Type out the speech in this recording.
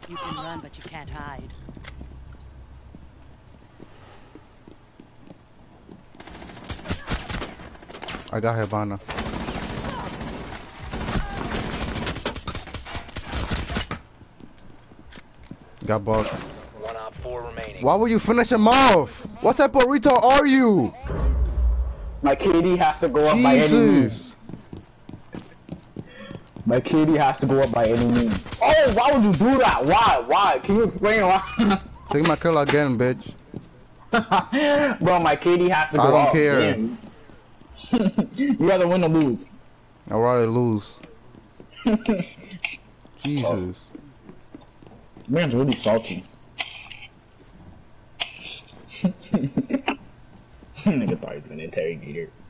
You can run, but you can't hide. I got Habana. Got bugged. 1 op 4 remaining. Why would you finish him off? What type of retard are you? My KD has to go up by any means. My KD has to go up by any means. Oh, why would you do that? Why? Why? Can you explain why? Take my kill again, bitch. Bro, my KD has to go up. I don't care. Damn. You rather win or lose? I'd rather lose. Jesus. Man's really salty. Nigga thought he was an interrogator.